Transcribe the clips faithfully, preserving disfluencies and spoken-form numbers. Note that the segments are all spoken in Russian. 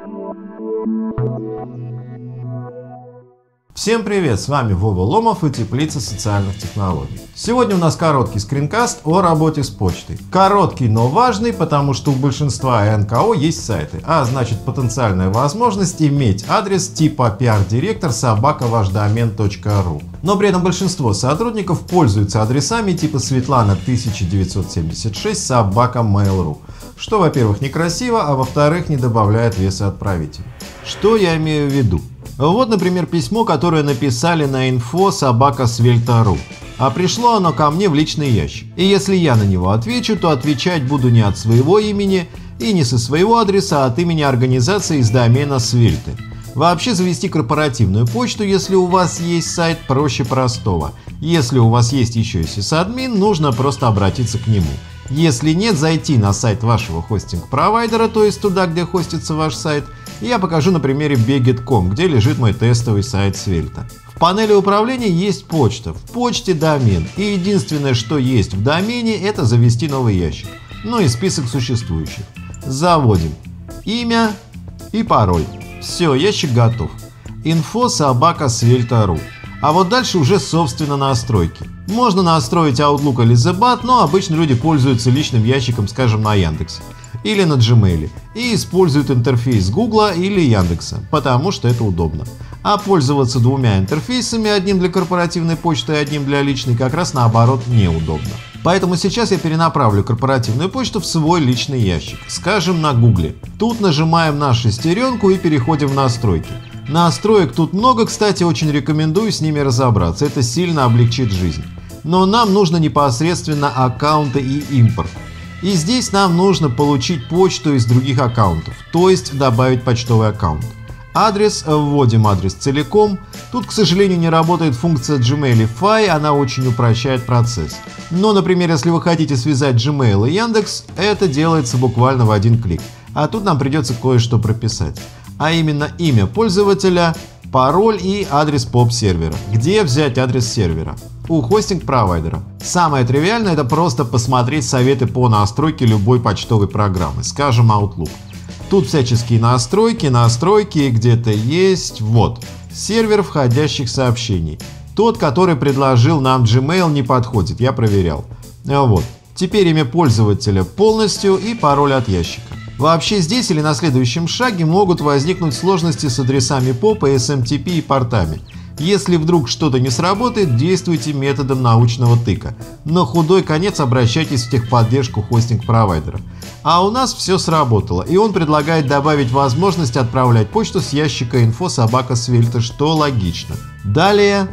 Всем привет, с вами Вова Ломов и Теплица социальных технологий. Сегодня у нас короткий скринкаст о работе с почтой. Короткий, но важный, потому что у большинства эн ка о есть сайты, а значит потенциальная возможность иметь адрес типа пиар-директор собака ваш домен точка ру. Но при этом большинство сотрудников пользуются адресами типа Светлана тысяча девятьсот семьдесят шесть собака мейл точка ру, что, во-первых, некрасиво, а во-вторых, не добавляет веса отправителю. Что я имею в виду? Вот, например, письмо, которое написали на инфо собака свель точка ру, а пришло оно ко мне в личный ящик. И если я на него отвечу, то отвечать буду не от своего имени и не со своего адреса, а от имени организации из домена свельты. Вообще завести корпоративную почту, если у вас есть сайт, проще простого. Если у вас есть еще и сисадмин, нужно просто обратиться к нему. Если нет, зайти на сайт вашего хостинг-провайдера, то есть туда, где хостится ваш сайт. Я покажу на примере бегет точка ком, где лежит мой тестовый сайт Свельта. В панели управления есть почта, в почте домен, и единственное, что есть в домене, это завести новый ящик. Ну и список существующих. Заводим имя и пароль. Все, ящик готов. инфо собака свель точка ру. А вот дальше уже собственно настройки. Можно настроить Outlook или Zebat, но обычно люди пользуются личным ящиком, скажем, на Яндексе или на Gmail и используют интерфейс Гугла или Яндекса, потому что это удобно. А пользоваться двумя интерфейсами, одним для корпоративной почты и одним для личной, как раз наоборот неудобно. Поэтому сейчас я перенаправлю корпоративную почту в свой личный ящик, скажем, на Гугле. Тут нажимаем на шестеренку и переходим в настройки. Настроек тут много, кстати, очень рекомендую с ними разобраться, это сильно облегчит жизнь. Но нам нужно непосредственно аккаунты и импорт. И здесь нам нужно получить почту из других аккаунтов, то есть добавить почтовый аккаунт. Адрес, вводим адрес целиком. Тут, к сожалению, не работает функция Gmailify, она очень упрощает процесс. Но, например, если вы хотите связать Gmail и Яндекс, это делается буквально в один клик. А тут нам придется кое-что прописать. А именно имя пользователя, пароль и адрес поп-сервера. Где взять адрес сервера? У хостинг-провайдера. Самое тривиальное — это просто посмотреть советы по настройке любой почтовой программы, скажем, Outlook. Тут всяческие настройки, настройки где-то есть. Вот, сервер входящих сообщений. Тот, который предложил нам Gmail, не подходит, я проверял. Вот, теперь имя пользователя полностью и пароль от ящика. Вообще здесь или на следующем шаге могут возникнуть сложности с адресами поп, эс эм ти пи и портами. Если вдруг что-то не сработает, действуйте методом научного тыка. На худой конец обращайтесь в техподдержку хостинг-провайдера. А у нас все сработало, и он предлагает добавить возможность отправлять почту с ящика инфо собака свельта, что логично. Далее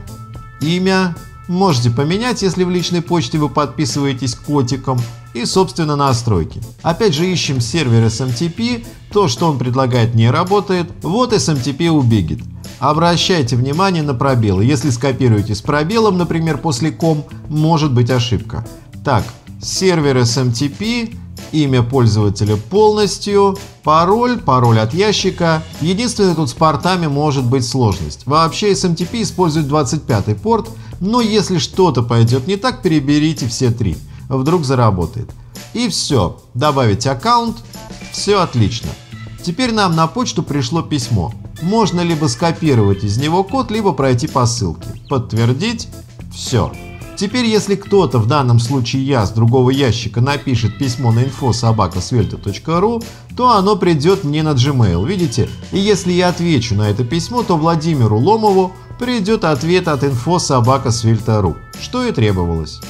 имя можете поменять, если в личной почте вы подписываетесь котиком. И, собственно, настройки. Опять же ищем сервер эс эм ти пи, то, что он предлагает, не работает. Вот эс эм ти пи у бегет. Обращайте внимание на пробелы. Если скопируете с пробелом, например, после ком, может быть ошибка. Так, сервер эс эм ти пи, имя пользователя полностью, пароль, пароль от ящика. Единственное, тут с портами может быть сложность. Вообще эс эм ти пи использует двадцать пятый порт, но если что-то пойдет не так, переберите все три. Вдруг заработает. И все, добавить аккаунт, все отлично. Теперь нам на почту пришло письмо. Можно либо скопировать из него код, либо пройти по ссылке. Подтвердить, все. Теперь, если кто-то, в данном случае я, с другого ящика напишет письмо на инфо собака свельта точка ру, то оно придет мне на Gmail, видите? И если я отвечу на это письмо, то Владимиру Ломову придет ответ от инфо собака свельта точка ру, что и требовалось.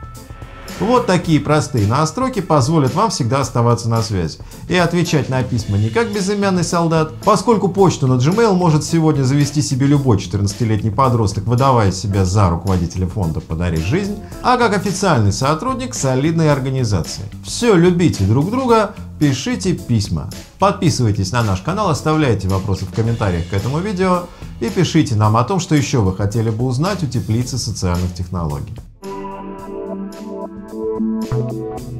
Вот такие простые настройки позволят вам всегда оставаться на связи и отвечать на письма не как безымянный солдат, поскольку почту на Gmail может сегодня завести себе любой четырнадцатилетний подросток, выдавая себя за руководителя фонда «Подари жизнь», а как официальный сотрудник солидной организации. Все, любите друг друга, пишите письма. Подписывайтесь на наш канал, оставляйте вопросы в комментариях к этому видео и пишите нам о том, что еще вы хотели бы узнать у Теплицы социальных технологий. Thank you.